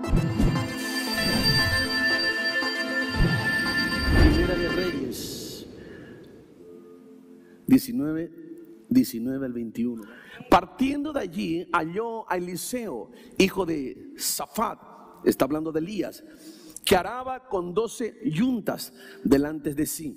Primera de Reyes 19 al 21. Partiendo de allí, halló a Eliseo, hijo de Safat, está hablando de Elías, que araba con 12 yuntas delante de sí.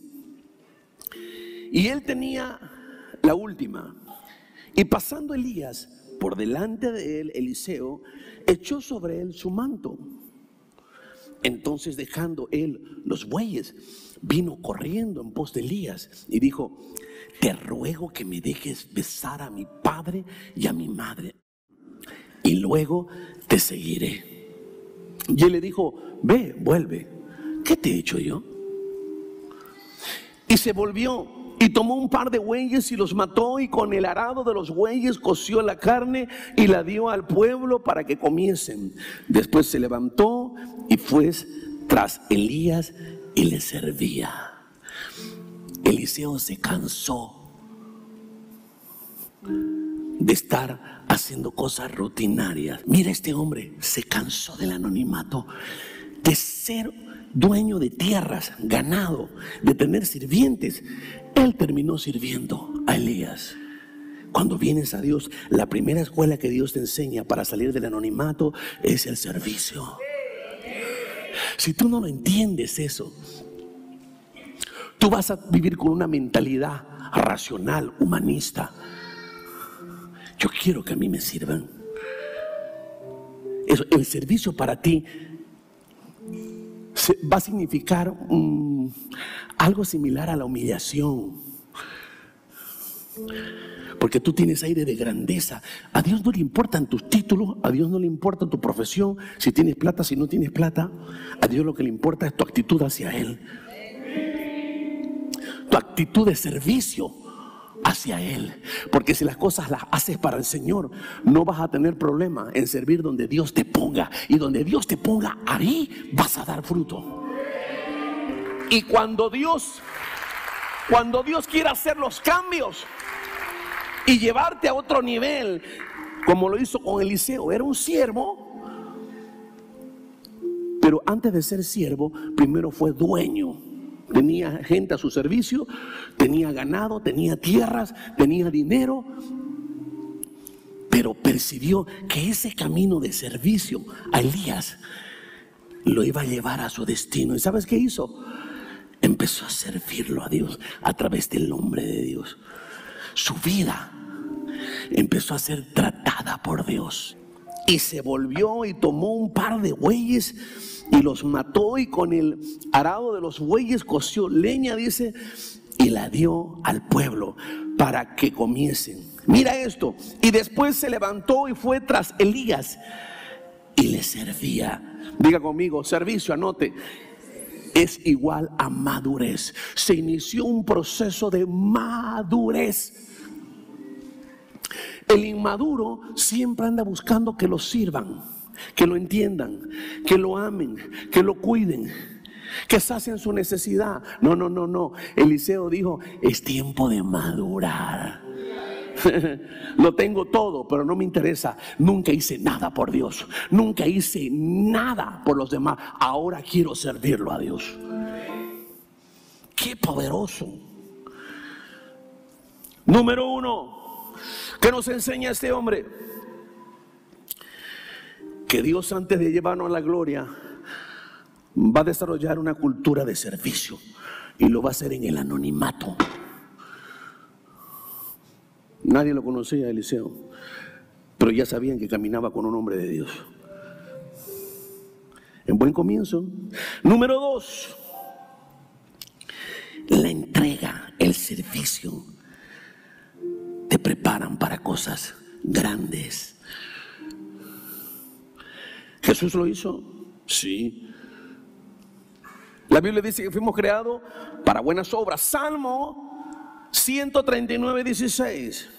Y él tenía la última. Y pasando Elías por delante de él, Eliseo echó sobre él su manto. Entonces, dejando él los bueyes, vino corriendo en pos de Elías y dijo: te ruego que me dejes besar a mi padre y a mi madre, y luego te seguiré. Y él le dijo: ve, vuelve, ¿qué te he hecho yo? Y se volvió y tomó un par de bueyes y los mató, y con el arado de los bueyes coció la carne y la dio al pueblo para que comiesen. Después se levantó y fue tras Elías y le servía. Eliseo se cansó de estar haciendo cosas rutinarias. Mira, este hombre se cansó del anonimato, de ser dueño de tierras, ganado, de tener sirvientes. Él terminó sirviendo a Elías. Cuando vienes a Dios, la primera escuela que Dios te enseña para salir del anonimato es el servicio. Si tú no lo entiendes eso, tú vas a vivir con una mentalidad racional, humanista. Yo quiero que a mí me sirvan. Eso, el servicio para ti va a significar algo similar a la humillación, porque tú tienes aire de grandeza. A Dios no le importan tus títulos, a Dios no le importa tu profesión, si tienes plata, si no tienes plata. A Dios lo que le importa es tu actitud hacia Él, tu actitud de servicio hacia Él. Porque si las cosas las haces para el Señor, no vas a tener problema en servir donde Dios te ponga. Y donde Dios te ponga, ahí vas a dar fruto. Y cuando Dios quiera hacer los cambios y llevarte a otro nivel, como lo hizo con Eliseo, era un siervo, pero antes de ser siervo, primero fue dueño. Tenía gente a su servicio, tenía ganado, tenía tierras, tenía dinero, pero percibió que ese camino de servicio a Elías lo iba a llevar a su destino. ¿Y sabes qué hizo? Empezó a servirlo a Dios a través del nombre de Dios. Su vida empezó a ser tratada por Dios. Y se volvió y tomó un par de bueyes y los mató, y con el arado de los bueyes coció leña, dice, y la dio al pueblo para que comiesen. Mira esto. Y después se levantó y fue tras Elías y le servía. Diga conmigo, servicio, anote, es igual a madurez. Se inició un proceso de madurez. El inmaduro siempre anda buscando que lo sirvan, que lo entiendan, que lo amen, que lo cuiden, que sacien su necesidad. No. Eliseo dijo: es tiempo de madurar. Lo tengo todo, pero no me interesa. Nunca hice nada por Dios, nunca hice nada por los demás. Ahora quiero servirlo a Dios. Qué poderoso. Número 1, ¿qué nos enseña este hombre? Que Dios, antes de llevarnos a la gloria, va a desarrollar una cultura de servicio, y lo va a hacer en el anonimato. Nadie lo conocía a Eliseo, pero ya sabían que caminaba con un hombre de Dios. En buen comienzo. Número 2, la entrega, el servicio te preparan para cosas grandes. ¿Jesús lo hizo? Sí. La Biblia dice que fuimos creados para buenas obras. Salmo 139:16.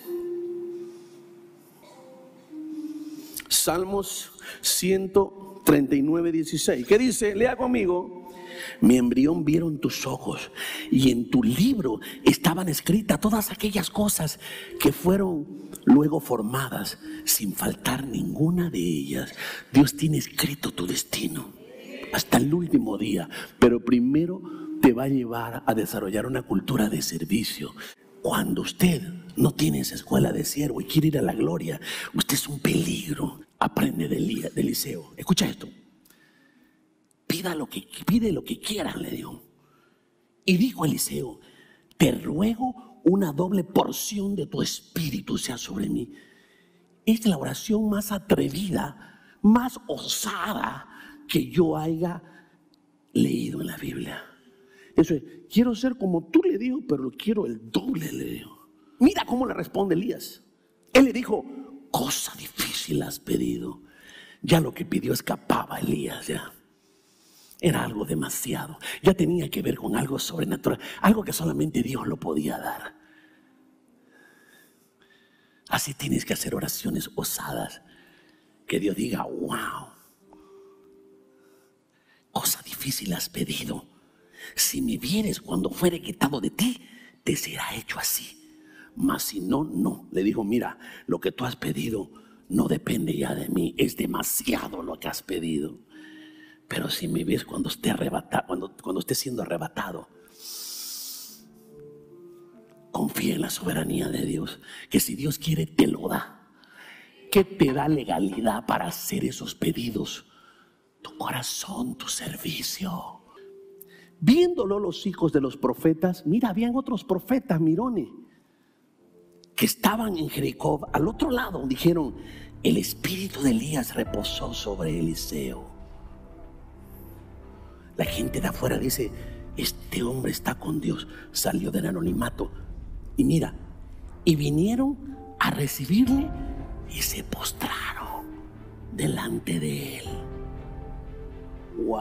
Salmos 139:16. ¿Qué dice? Lea conmigo. Mi embrión vieron tus ojos, y en tu libro estaban escritas todas aquellas cosas que fueron luego formadas, sin faltar ninguna de ellas. Dios tiene escrito tu destino hasta el último día, pero primero te va a llevar a desarrollar una cultura de servicio. Cuando usted no tiene esa escuela de siervo y quiere ir a la gloria, usted es un peligro. Aprende de Eliseo. Escucha esto. Pide lo que quieran, le dijo. Y dijo Eliseo: te ruego una doble porción de tu espíritu sea sobre mí. Esta es la oración más atrevida, más osada que yo haya leído en la Biblia. Eso es, quiero ser como tú, le dijo, pero lo quiero el doble, le dijo. Mira cómo le responde Elías. Él le dijo: cosa difícil has pedido. Ya lo que pidió escapaba a Elías, ya. Era algo demasiado. Ya tenía que ver con algo sobrenatural, algo que solamente Dios lo podía dar. Así tienes que hacer oraciones osadas, que Dios diga: wow, cosa difícil has pedido. Si me vieres cuando fuere quitado de ti, te será hecho así. Mas si no, no. Le dijo: mira, lo que tú has pedido no depende ya de mí. Es demasiado lo que has pedido. Pero si me ves cuando esté arrebatado, cuando esté siendo arrebatado, confía en la soberanía de Dios, que si Dios quiere te lo da. ¿Qué te da legalidad para hacer esos pedidos? Tu corazón, tu servicio. Viéndolo los hijos de los profetas, mira, habían otros profetas, mirones, que estaban en Jericó, al otro lado. Dijeron: el espíritu de Elías reposó sobre Eliseo. La gente de afuera dice: este hombre está con Dios. Salió del anonimato. Y mira, y vinieron a recibirle y se postraron delante de él. ¡Wow!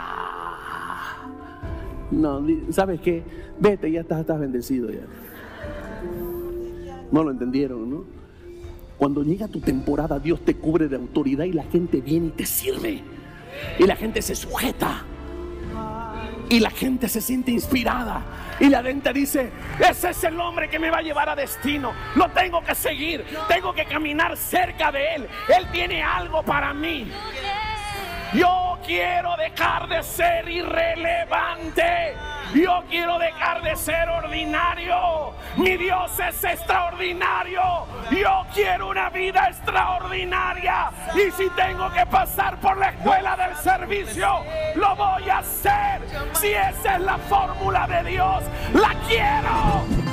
No, ¿sabes qué? Vete, ya estás bendecido ya. No lo entendieron, ¿no? Cuando llega tu temporada, Dios te cubre de autoridad y la gente viene y te sirve. Y la gente se sujeta. Y la gente se siente inspirada. Y la gente dice: ese es el hombre que me va a llevar a destino. Lo tengo que seguir. Tengo que caminar cerca de él. Él tiene algo para mí. Yo quiero dejar de ser irrelevante. Yo quiero dejar de ser ordinario. Mi Dios es extraordinario. Yo quiero una vida extraordinaria. Y si tengo que pasar por la escuela del servicio, lo voy a hacer. Si esa es la fórmula de Dios, la quiero.